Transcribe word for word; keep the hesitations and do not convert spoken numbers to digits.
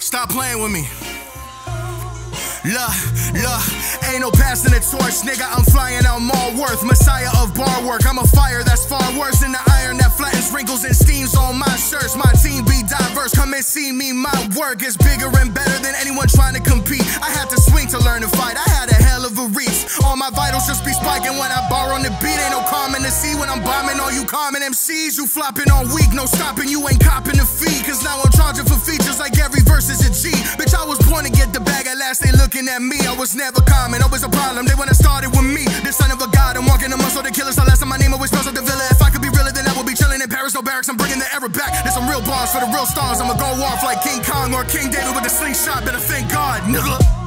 Stop playing with me. Look, look, ain't no passing the torch, nigga, I'm flying out more worth. Messiah of bar work, I'm a fire that's far worse than the iron that flattens wrinkles and steams on my shirts. My team be diverse, come and see me, my work is bigger and better than anyone trying to compete. I had to swing to learn to fight, I had a hell of a reach. All my vitals just be spiking when I bar on the beat. Ain't no calming to see when I'm bombing all you common M Cs. You flopping on weak, no stopping, you ain't copping the fee. Cause now I'm charging for features like every verse is a G. Bitch, I was born to get the bag, at last they looking at me. I was never common, always a problem. They wanna start it with me, the son of a god. I'm walking the muscle, the killers. The last time my name always spells out the villa. If I could be realer, then I would be chilling in Paris, no barracks. I'm bringing the era back. There's some real bars for the real stars. I'ma go off like King Kong or King David with a slingshot. Better thank God, nigga.